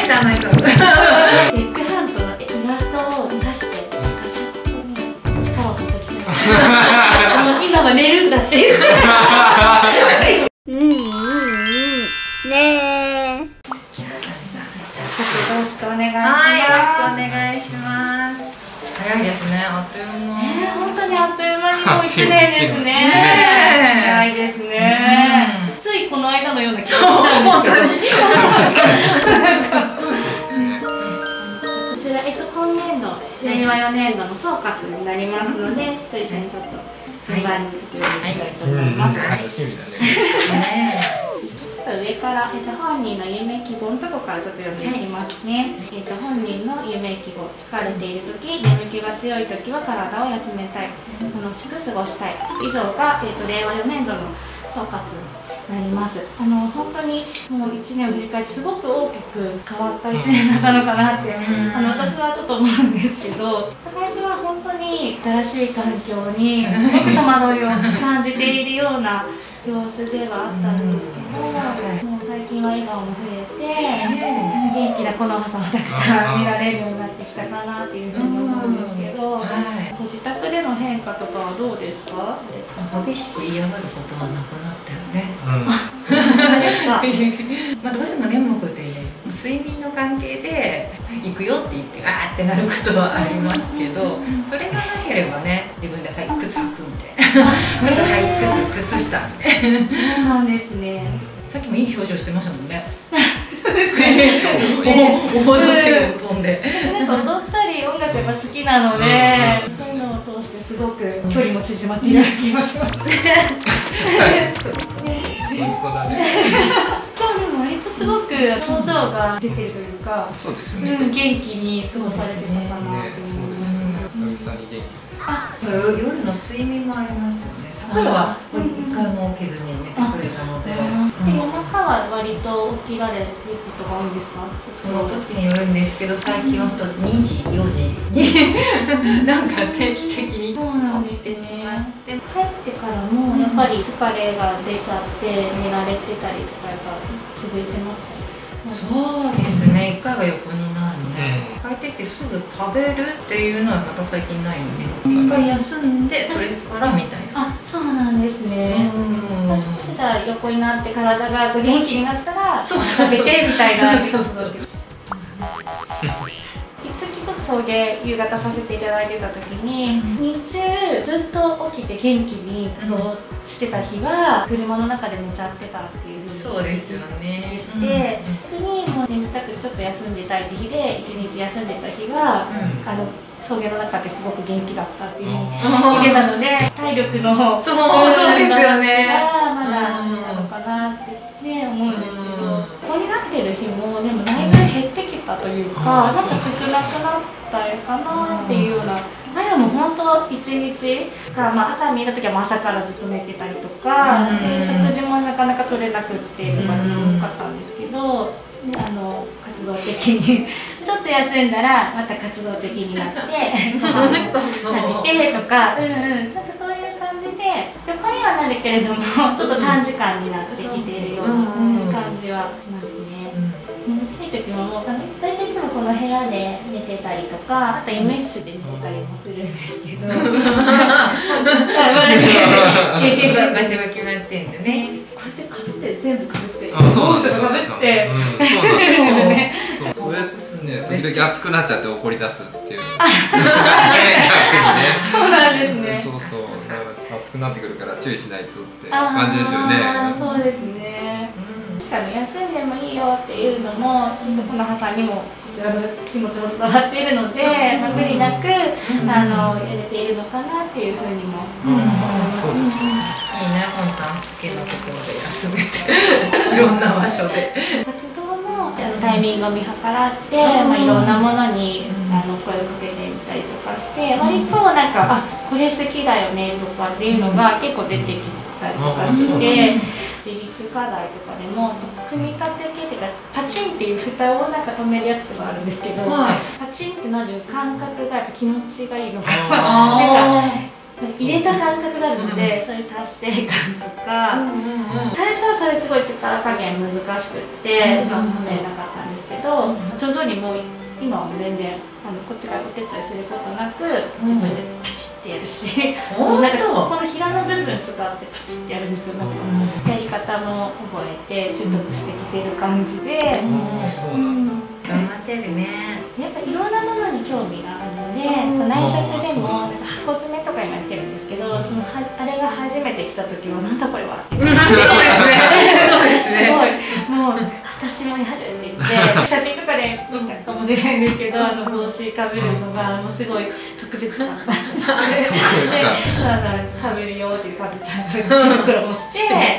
じゃないと。 エッグハントのイラストを出して私に力を注ぎたい。今は寝るんだっていう。ねえ。よろしくお願いします。 はい、よろしくお願いします。早いですね、あっという間。 本当にあっという間にもう1年ですね。早いですね。ついこの間のような気がしちゃうんですけど。こちら今年度、令和4年度の総括になりますので、と一緒にちょっと順番にちょっと読んでいきたいと思います。 楽しみだね。 上から本人の夢希望のところからちょっと読んでいきますね。本人の夢希望、疲れているとき、眠気が強いときは体を休めたい、楽しく過ごしたい。以上が令和4年度の総括になります。本当にもう1年を振り返ってすごく大きく変わった1年だったのかなって私はちょっと思うんですけど、最初は本当に新しい環境にすごく戸惑いを感じているような様子ではあったんですけど、もう最近は笑顔も増えて、元気な木の葉さんをたくさん見られるようになってきたかなっていうふうに思うんですけど、ご自宅での変化とかはどうですか？ 激しく嫌がることはなくなったよね。まあどうしても眠くて睡眠の関係で行くよって言ってあーってなることはありますけど、それがなければね、自分ではい靴履くみたいな、はい靴下みたいな。 そうなんですね。 さっきもいい表情してましたもんね。踊って。 なんか踊ったり音楽が好きなので、そういうのを通してすごく距離も縮まっている気もします。 本当だね。 今日でも割とすごく表情が出てるというか、 そうですよね。 元気に過ごされてたかなと思います。 久々に元気。 夜の睡眠もありますよね。昨夜は一回も起きずに寝てくれたので。 夜中は割と起きられることが多いんですか？ その時によるんですけど、最近は2時、4時になんか定期的に起きてしまって、 帰ってからもやっぱり疲れが出ちゃって寝られてたりとか続いてますか？ そうですね、1回は横になるね。帰ってきてすぐ食べるっていうのはまた最近ないので、1回休んでそれからみたいな。 あ、そうなんですね。少しじゃあ横になって体が元気になったら食べてみたいな。送迎夕方させていただいてた時に、日中ずっと起きて元気に過ごしてた日は車の中で寝ちゃってたっていうふうにそうですよね。 して逆にもう眠たくちょっと休んでたいって日で1日休んでた日は送迎の中ですごく元気だったっていうふうに言ってたので、体力のそうですよね。 まだなのかなってね思うんですけど、ここになってる日もでもだいぶ減ってきたというか、なんか少なくなったかなっていうような。前はもう本当一日が、朝見えた時は朝からずっと寝てたりとか、食事もなかなか取れなくってとか多かったんですけど、活動的にちょっと休んだらまた活動的になって食べてとか、なんかそういう感じで横にはなるけれどもちょっと短時間になってきているような感じはしますね。眠たい時ももう大体いつもこの部屋で寝てたりとか、あと医務室で寝てたりもするんですけど場所が決まってんだね。 こうやってかぶって全部かぶってそうなんですよ。 かぶってそうやってね、時々熱くなっちゃって怒り出すっていう。 そうなんですね。 そうそう。だから熱くなってくるから注意しないとって感じですよね。 そうですね。休んでもいいよっていうのも木の葉さんにもこちらの気持ちも伝わっているので、無理なくやれているのかなっていうふうにも思います。 いいね、本当好きなところで休めていろんな場所で活動のタイミングを見計らっていろんなものに声をかけてみたりとかして、割となんかこれ好きだよねとかっていうのが結構出てきたりとかして。自立課題とかでも組み立て系っていうかパチンっていう蓋をなんか止めるやつがあるんですけど、パチンってなる感覚がやっぱ気持ちがいいのかなんか入れた感覚があるので、そういう達成感とか、最初はそれすごい力加減難しくってうまく止めれなかったんですけど、徐 々にもう今は全然こっちがお手伝いすることなく自分でパチってやるし、なんかこのひらの部分使ってパチってやるんですよ。なんかやり方も覚えて習得してきてる感じで、 頑張ってるね。 やっぱいろんなものに興味があるので、内職でも箱詰めとか今やってるんですけど、そのあれが初めて来た時はなんだこれはって言って、 そうですね。 すごいもう私もやるって言って写真とかで見たかもしれないんですけど、帽子かぶるのがもうすごい特別だったんですかぶるよっていうかぶちゃんが手袋もして、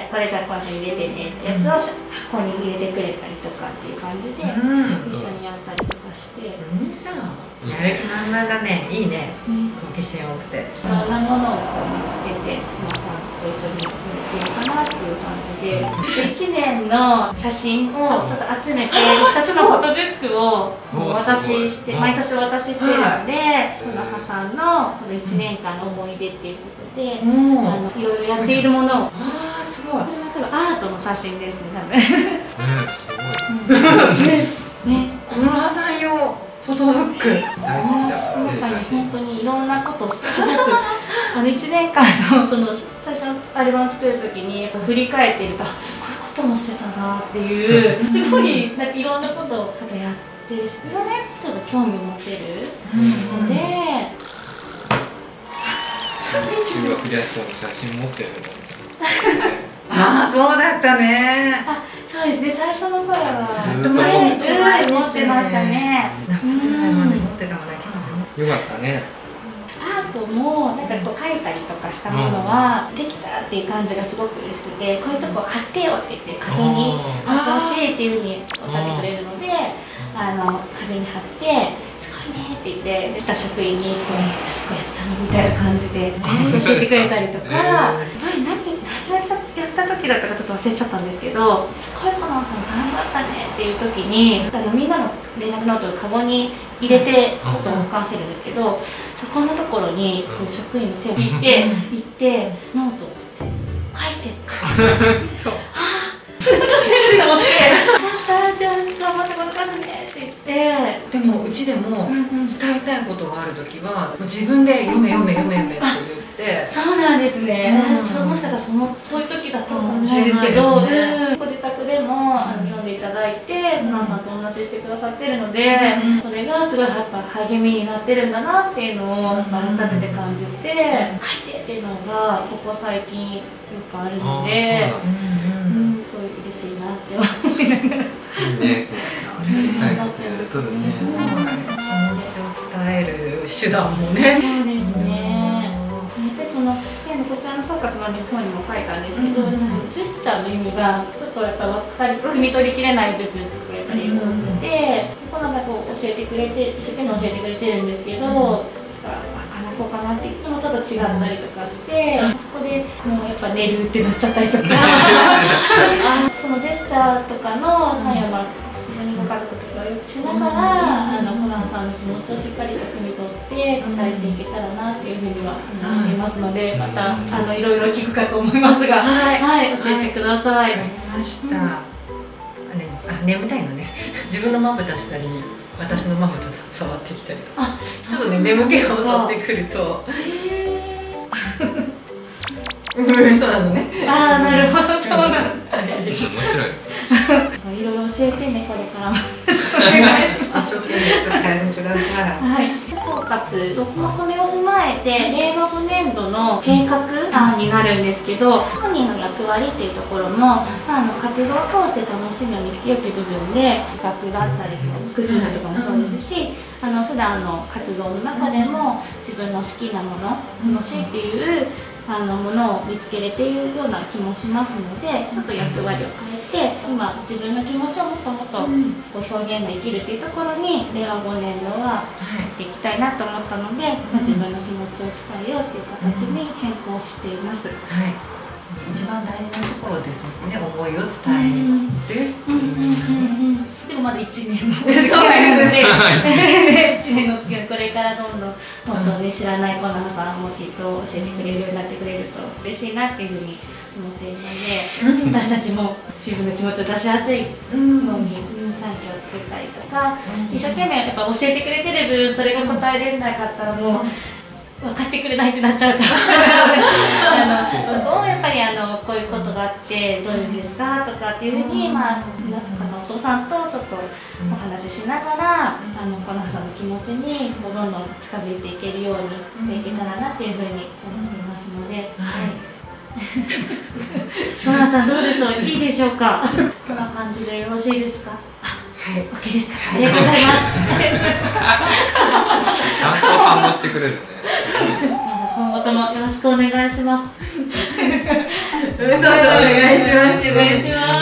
これじゃあ今度入れてねってやつを箱に入れてくれたりとかっていう感じで一緒にやったりとかして。 やる気満々だね。いいね。好奇心多くて。 いろんなものを見つけて皆さんと一緒にやってるかなっていう感じで、1年の写真をちょっと集めて2つのフォトブックを毎年お渡ししてるので、野中さんのこの1年間の思い出っていうことで、いろいろやっているものを、 すごい。 多分アートの写真ですね、多分。 すごい。 ね、小野さん用フォトブック大好きだ。 中に本当にいろんなことすごく1年間のその最初のアルバム作る時に振り返っていると、こういうこともしてたなっていうすごいなんかいろんなことをやってるし、いろんな人が興味を持ってるので。 中学で写真持ってるの。 ああ、そうだったね。 そうですね、最初の頃はずっと毎日持ってましたね。 夏ぐらいまで持ってたのだけ。 よかったね。 アートもなんかこう描いたりとかしたものはできたっていう感じがすごく嬉しくて、こういうとこ貼ってよって言って壁に貼ってほしいっていうふうにおっしゃってくれるので、壁に貼ってすごいねって言って来た職員に「私こうやったの?」みたいな感じで教えてくれたりとか、やった時だったかちょっと忘れちゃったんですけど、すごいコナンさん頑張ったねっていう時にみんなの連絡ノートをカゴに入れてちょっと保管してるんですけど、そこのところに職員の手を引いて行ってノートを書いてってはあすごいと思って「じゃあ頑張ってこの数ね」って言って。 でもうちでも伝えたいことがあるときは自分で読めって言って。 そうなんですね。もしかしたらそういう時だったのかもしれないですけど、ご自宅でも読んでいただいて、皆さんとお話ししてくださってるので、それがすごいやっぱ励みになってるんだなっていうのを改めて感じて、書いてっていうのがここ最近よくあるので、すごい嬉しいなって思いながら。 いいね、やりたいことやるとですね。 気持ちを伝える手段もね。 そうですね。こちらの総括の本にも書いたんですけど、ジェスチャーの意味がちょっとやっぱ汲み取りきれない部分とかやっぱり多くて、この中こう教えてくれて一生懸命教えてくれてるんですけど、こうかなって言ってもちょっと違ったりとかして、そこでもうやっぱ寝るってなっちゃったりとかそのジェスチャーとかの作用が一緒にご家族とかをしながらコナンさんの気持ちをしっかりと汲み取って答えていけたらなっていうふうには思っていますので、またいろいろ聞くかと思いますが、はい教えてください。 わかりました。眠たいのね。自分のまぶたしたり私のまぶた触ってきたりとか、ちょっとね眠気が襲ってくるとそうなのね。 なるほど、そうなんだ。 面白い。 いろいろ教えてね、これからも。お願いします。 一生懸命伝えてください。 はい。総括、これを踏まえて令和5年度の計画案になるんですけど、本人の役割っていうところも活動を通して楽しみを見つけようという部分で企画だったりクッキングとかもそうですし、普段の活動の中でも自分の好きなもの、楽しいっていうものを見つけれているような気もしますので、ちょっと役割を変えて今自分の気持ちをもっともっとこう表現できるっていうところに令和5年度は入っていきたいなと思ったので、自分の気持ちを伝えようっていう形に変更しています。 はい、 一番大事なところですもんね、思いを伝える。 でもまだ1年のそうですね。 1年の付き合い、これからどんどん本当に知らないコナハさんもきっと教えてくれるようになってくれると嬉しいなっていうふうに思っているので、私たちも自分の気持ちを出しやすいのに環境を作ったりとか、一生懸命やっぱ教えてくれてる分それが答えれなかったらもう分かってくれないってなっちゃうからそこをやっぱりこういうことがあってどういうんですかとかっていうふうに、お父さんとちょっとお話ししながらコナハさんの気持ちにどんどん近づいていけるようにしていけたらなっていうふうに思っていますので。コナハさんどうでしょう、いいでしょうか。こんな感じでよろしいですか。はい、OK ですか。ありがとうございます。 ちゃんと反応してくれるね。 今後ともよろしくお願いします。 そうお願いします。 お願いします。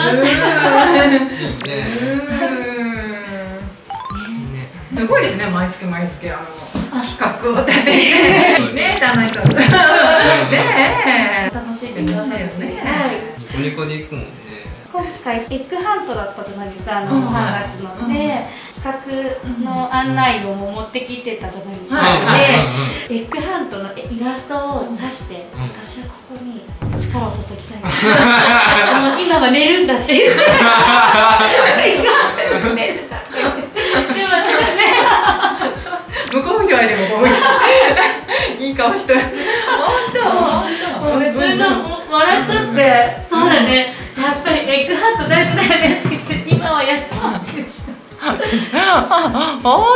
すごいですね、毎月毎月企画を立ててね、楽しそう。ね、 楽しんでくださいよね。 ニコニコで行くもんね。 今回エッグハントだったじゃないですか、3月ので企画の案内を持ってきてたじゃないですか。で、エッグハントのイラストを刺して、私はここに力を注ぎたいです。今は寝るんだって言って。寝るんだって。でもね、 向こう言われてもいい顔してる。本当。 別に笑っちゃって、そうだね。やっぱりエッグハント大事だよねって言って、今は休もうって。 本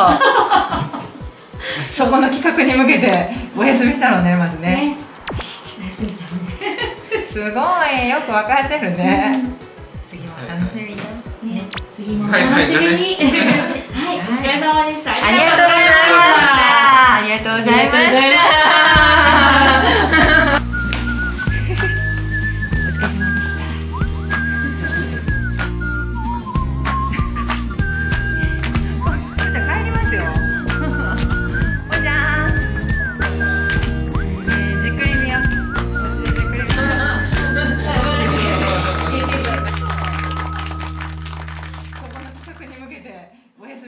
当。そこの企画に向けてお休みしたのね、まずね。 お休みしたのね。 すごいよく分かってるね。次も楽しみだね。 次も楽しみに。はい、お疲れ様でした。 ありがとうございました。ありがとうございました。